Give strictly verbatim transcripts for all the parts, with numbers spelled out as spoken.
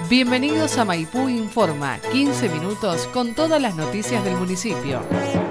Bienvenidos a Maipú Informa, quince minutos con todas las noticias del municipio.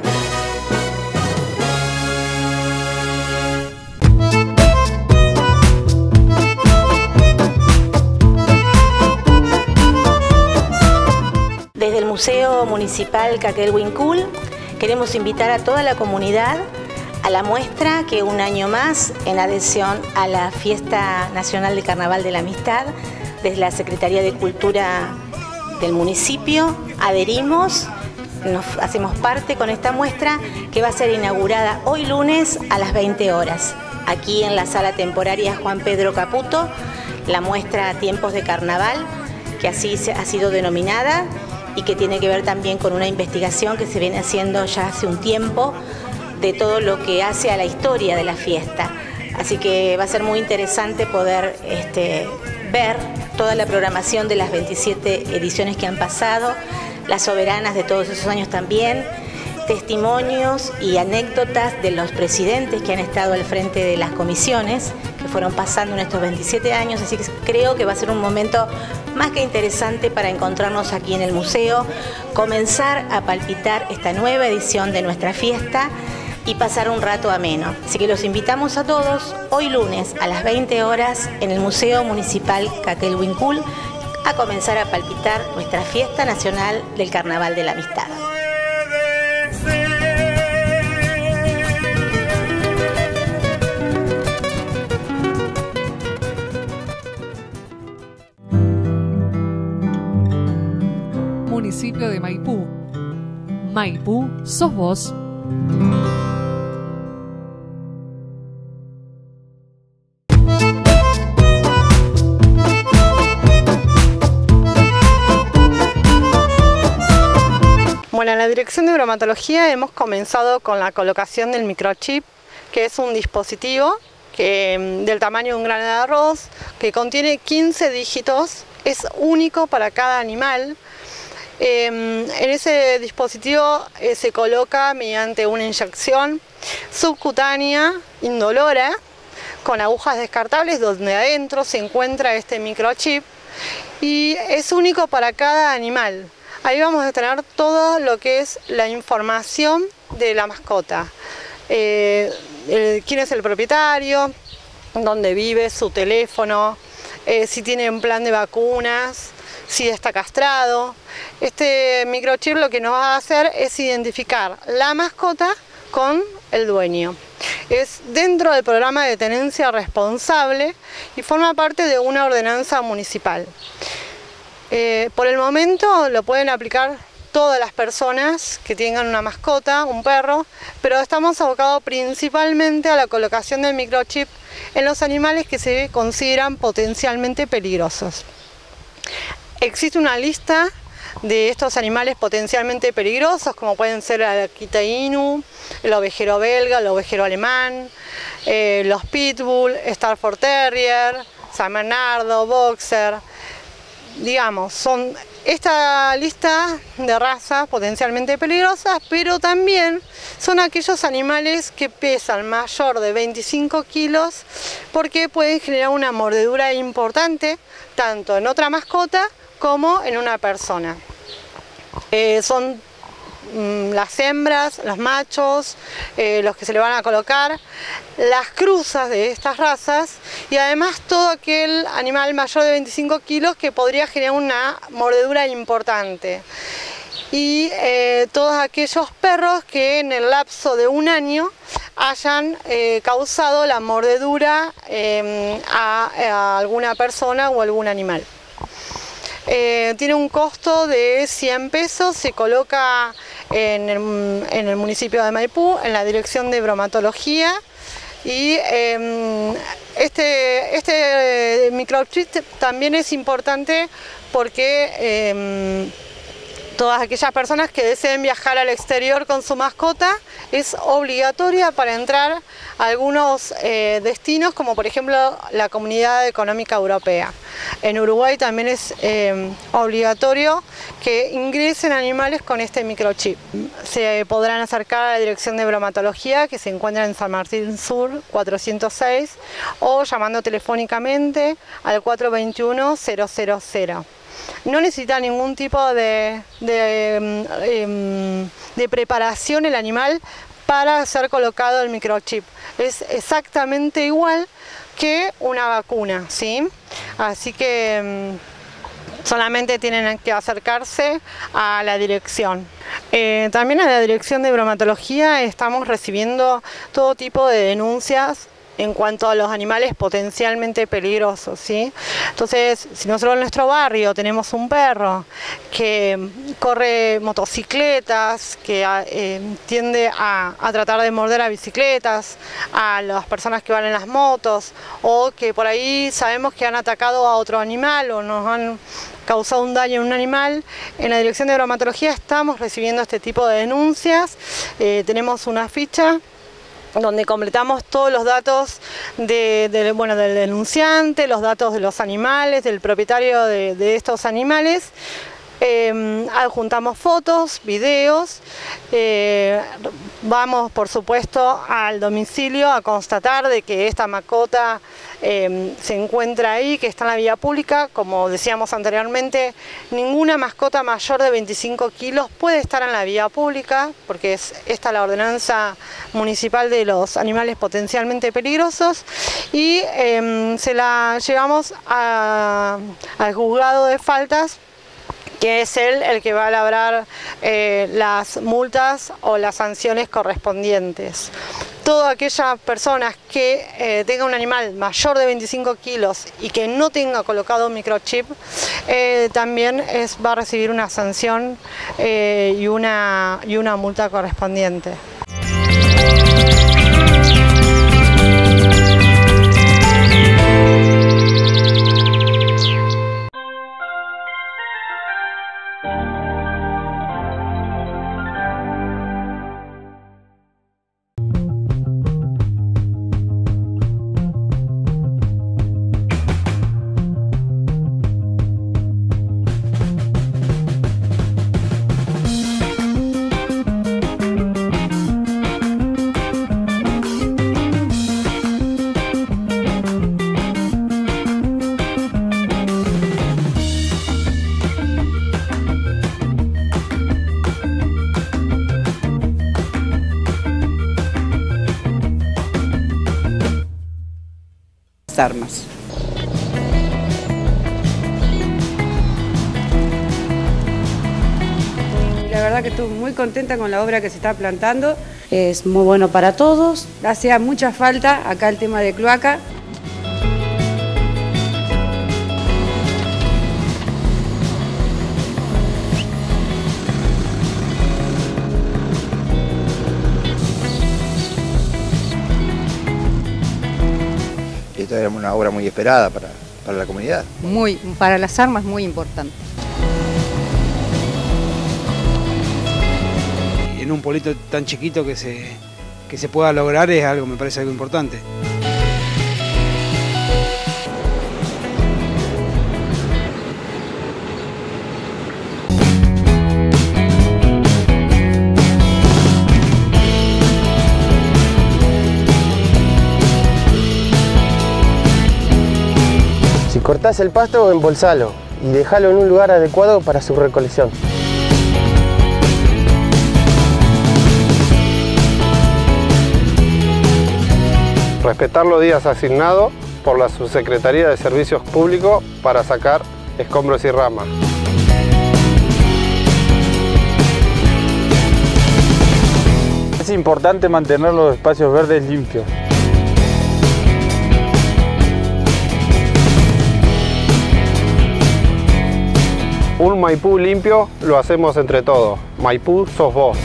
Desde el Museo Municipal Caquel Huincul queremos invitar a toda la comunidad a la muestra que un año más, en adhesión a la Fiesta Nacional de Carnaval de la Amistad, desde la Secretaría de Cultura del municipio adherimos, nos hacemos parte con esta muestra que va a ser inaugurada hoy lunes a las veinte horas, aquí en la sala temporaria Juan Pedro Caputo, la muestra Tiempos de Carnaval, que así ha sido denominada y que tiene que ver también con una investigación que se viene haciendo ya hace un tiempo de todo lo que hace a la historia de la fiesta. Así que va a ser muy interesante poder este, ver toda la programación de las veintisiete ediciones que han pasado, las soberanas de todos esos años también, testimonios y anécdotas de los presidentes que han estado al frente de las comisiones que fueron pasando en estos veintisiete años, así que creo que va a ser un momento más que interesante para encontrarnos aquí en el museo, comenzar a palpitar esta nueva edición de nuestra fiesta y pasar un rato ameno. Así que los invitamos a todos hoy lunes a las veinte horas en el Museo Municipal Caquel Huincul a comenzar a palpitar nuestra fiesta nacional del Carnaval de la Amistad. Municipio de Maipú. Maipú, sos vos. Bueno, en la Dirección de Bromatología hemos comenzado con la colocación del microchip, que es un dispositivo que, del tamaño de un grano de arroz, que contiene quince dígitos, es único para cada animal. Eh, en ese dispositivo eh, se coloca mediante una inyección subcutánea indolora con agujas descartables donde adentro se encuentra este microchip y es único para cada animal. Ahí vamos a tener todo lo que es la información de la mascota, eh, el, quién es el propietario, dónde vive, su teléfono, eh, si tiene un plan de vacunas, si está castrado. Este microchip lo que nos va a hacer es identificar la mascota con el dueño. Es dentro del programa de tenencia responsable y forma parte de una ordenanza municipal. Eh, por el momento lo pueden aplicar todas las personas que tengan una mascota, un perro, pero estamos abocados principalmente a la colocación del microchip en los animales que se consideran potencialmente peligrosos. Existe una lista de estos animales potencialmente peligrosos, como pueden ser el Akita Inu, el ovejero belga, el ovejero alemán, eh, los pitbull, Stafford Terrier, San Bernardo, Boxer. Digamos, son esta lista de razas potencialmente peligrosas, pero también son aquellos animales que pesan mayor de veinticinco kilos porque pueden generar una mordedura importante tanto en otra mascota como en una persona. Eh, son mmm, las hembras, los machos, eh, los que se le van a colocar, las cruzas de estas razas y además todo aquel animal mayor de veinticinco kilos que podría generar una mordedura importante. Y eh, todos aquellos perros que en el lapso de un año hayan eh, causado la mordedura eh, a, a alguna persona o algún animal. Eh, tiene un costo de cien pesos, se coloca en el, en el municipio de Maipú, en la Dirección de Bromatología. Y eh, este, este microchip también es importante porque eh, todas aquellas personas que deseen viajar al exterior con su mascota es obligatoria para entrar a algunos eh, destinos, como por ejemplo la Comunidad Económica Europea. En Uruguay también es eh, obligatorio que ingresen animales con este microchip. Se podrán acercar a la Dirección de Bromatología, que se encuentra en San Martín Sur cuatrocientos seis, o llamando telefónicamente al cuatro dos uno cero cero cero. no necesita ningún tipo de, de, de, de preparación el animal para ser colocado el microchip. Es exactamente igual que una vacuna, ¿sí? Así que solamente tienen que acercarse a la dirección. Eh, también a la dirección de bromatología estamos recibiendo todo tipo de denuncias en cuanto a los animales potencialmente peligrosos, ¿sí? Entonces, si nosotros en nuestro barrio tenemos un perro que corre motocicletas, que eh, tiende a, a tratar de morder a bicicletas, a las personas que van en las motos, o que por ahí sabemos que han atacado a otro animal o nos han causado un daño en un animal, en la dirección de bromatología estamos recibiendo este tipo de denuncias. Eh, tenemos una ficha donde completamos todos los datos de, de, bueno, del denunciante, los datos de los animales, del propietario de, de estos animales. Eh, adjuntamos fotos, videos, eh, vamos por supuesto al domicilio a constatar de que esta mascota eh, se encuentra ahí, que está en la vía pública. Como decíamos anteriormente, ninguna mascota mayor de veinticinco kilos puede estar en la vía pública, porque es esta la ordenanza municipal de los animales potencialmente peligrosos, y eh, se la llevamos a, al juzgado de faltas, que es él el que va a labrar eh, las multas o las sanciones correspondientes. Todas aquellas personas que eh, tengan un animal mayor de veinticinco kilos y que no tenga colocado un microchip, eh, también es, va a recibir una sanción eh, y, una, y una multa correspondiente. Armas. La verdad que estoy muy contenta con la obra que se está plantando. Es muy bueno para todos. Hacía mucha falta acá el tema de cloaca. Esta era una obra muy esperada para, para la comunidad. Muy, para las armas muy importante. En un pueblito tan chiquito que se, que se pueda lograr es algo, me parece algo importante. Cortás el pasto, embolsalo y dejalo en un lugar adecuado para su recolección. Respetar los días asignados por la Subsecretaría de Servicios Públicos para sacar escombros y ramas. Es importante mantener los espacios verdes limpios. Un Maipú limpio lo hacemos entre todos. Maipú sos vos.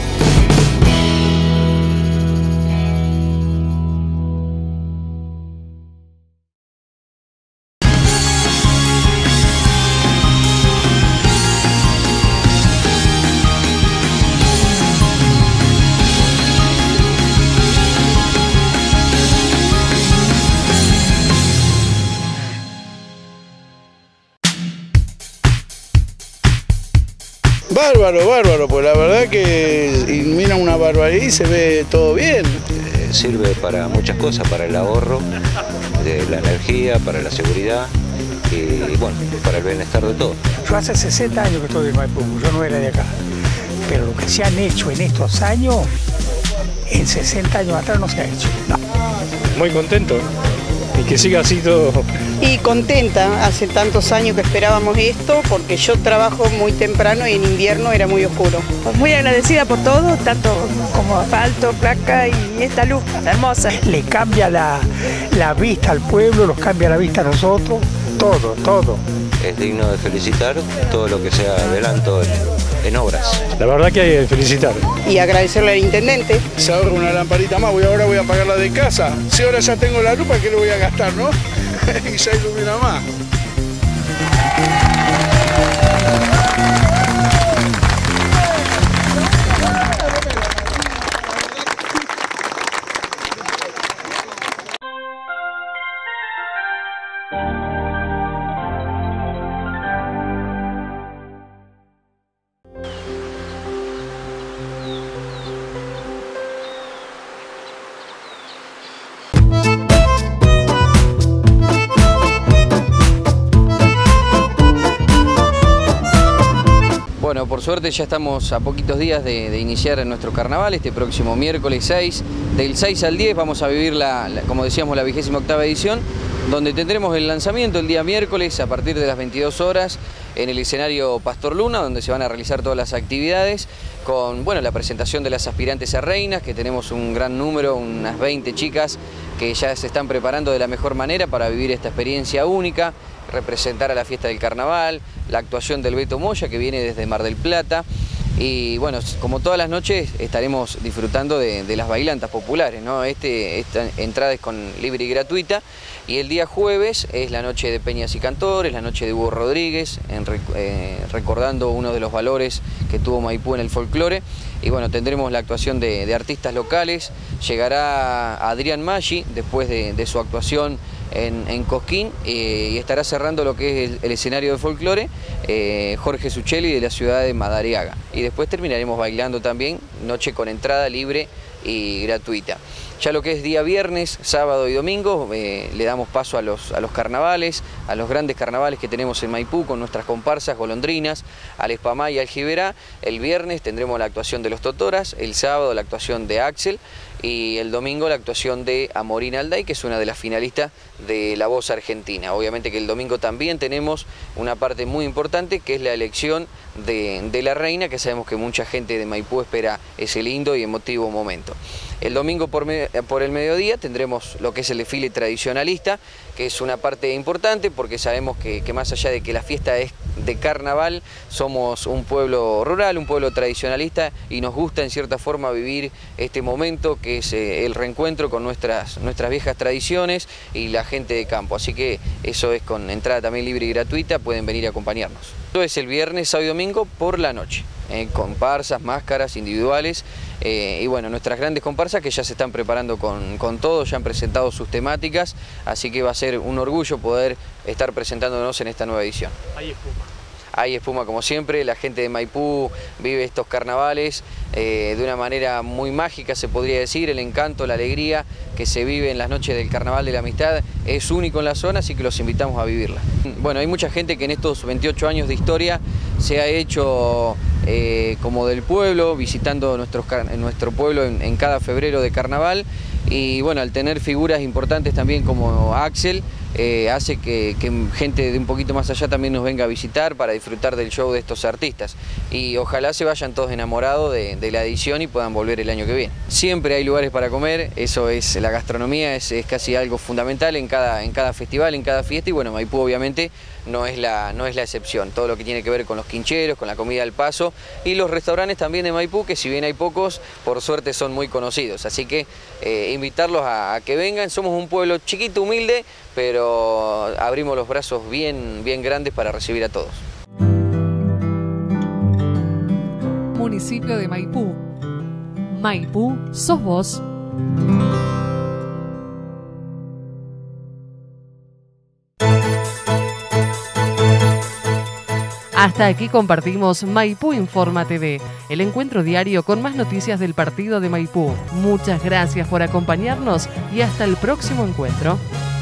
Bárbaro, bárbaro, pues la verdad que ilumina una barbaridad y se ve todo bien. Eh, sirve para muchas cosas, para el ahorro de la energía, para la seguridad que, bueno, para el bienestar de todos. Yo hace sesenta años que estoy en Maipú, yo no era de acá, pero lo que se han hecho en estos años, en sesenta años atrás no se ha hecho. No. Muy contento y que siga así todo. Y contenta, hace tantos años que esperábamos esto, porque yo trabajo muy temprano y en invierno era muy oscuro. Muy agradecida por todo, tanto como asfalto, placa y esta luz hermosa. Le cambia la, la vista al pueblo, nos cambia la vista a nosotros, todo, todo. Es digno de felicitar todo lo que se adelantó en, en obras. La verdad que hay que felicitar. Y agradecerle al intendente. Se ahorra una lamparita más, voy, ahora voy a pagar la de casa. Si ahora ya tengo la luz, ¿para qué lo voy a gastar, no? Y ya ilumina más. Bueno, por suerte ya estamos a poquitos días de, de iniciar nuestro carnaval, este próximo miércoles seis, del seis al diez vamos a vivir, la, la, como decíamos, la vigésima octava edición, donde tendremos el lanzamiento el día miércoles a partir de las veintidós horas en el escenario Pastor Luna, donde se van a realizar todas las actividades, con bueno, la presentación de las aspirantes a reinas, que tenemos un gran número, unas veinte chicas que ya se están preparando de la mejor manera para vivir esta experiencia única, representar a la fiesta del carnaval, la actuación del Beto Moya, que viene desde Mar del Plata, y bueno, como todas las noches estaremos disfrutando de, de las bailantas populares, ¿no? Este, esta entrada es con libre y gratuita, y el día jueves es la noche de Peñas y Cantores, la noche de Hugo Rodríguez, en, eh, recordando uno de los valores que tuvo Maipú en el folclore. Y bueno, tendremos la actuación de, de artistas locales, llegará Adrián Maggi después de, de su actuación en, en Cosquín, eh, y estará cerrando lo que es el, el escenario de folclore, eh, Jorge Suchelli de la ciudad de Madariaga. Y después terminaremos bailando también, noche con entrada libre y gratuita. Ya lo que es día viernes, sábado y domingo, eh, le damos paso a los, a los carnavales, a los grandes carnavales que tenemos en Maipú con nuestras comparsas, golondrinas, al Espamá y al Giberá. El viernes tendremos la actuación de los Totoras, el sábado la actuación de Axel y el domingo la actuación de Amorina Alday, que es una de las finalistas de La Voz Argentina. Obviamente que el domingo también tenemos una parte muy importante, que es la elección de, de la reina, que sabemos que mucha gente de Maipú espera ese lindo y emotivo momento. El domingo por, me, por el mediodía tendremos lo que es el desfile tradicionalista, que es una parte importante porque sabemos que, que más allá de que la fiesta es de carnaval, somos un pueblo rural, un pueblo tradicionalista, y nos gusta en cierta forma vivir este momento que es eh, el reencuentro con nuestras, nuestras viejas tradiciones y la gente de campo. Así que eso es con entrada también libre y gratuita, pueden venir a acompañarnos. Esto es el viernes, sábado y domingo por la noche, eh, comparsas, máscaras individuales, eh, y bueno, nuestras grandes comparsas que ya se están preparando con, con todo, ya han presentado sus temáticas, así que va a ser un orgullo poder estar presentándonos en esta nueva edición. Hay espuma. Hay espuma como siempre, la gente de Maipú vive estos carnavales eh, de una manera muy mágica, se podría decir. El encanto, la alegría que se vive en las noches del Carnaval de la Amistad es único en la zona, así que los invitamos a vivirla. Bueno, hay mucha gente que en estos veintiocho años de historia se ha hecho eh, como del pueblo, visitando nuestros, nuestro pueblo en, en cada febrero de carnaval, y bueno, al tener figuras importantes también como Axel, Eh, hace que, que gente de un poquito más allá también nos venga a visitar para disfrutar del show de estos artistas, y ojalá se vayan todos enamorados de, de la edición y puedan volver el año que viene. Siempre hay lugares para comer, eso es la gastronomía, es, es casi algo fundamental en cada, en cada festival, en cada fiesta, y bueno, Maipú obviamente no es, la, no es la excepción. Todo lo que tiene que ver con los quincheros, con la comida al paso, y los restaurantes también de Maipú, que si bien hay pocos, por suerte son muy conocidos, así que eh, invitarlos a, a que vengan. Somos un pueblo chiquito, humilde, pero abrimos los brazos bien, bien grandes para recibir a todos. Municipio de Maipú. Maipú, sos vos. Hasta aquí compartimos Maipú Informa T V, el encuentro diario con más noticias del partido de Maipú. Muchas gracias por acompañarnos y hasta el próximo encuentro.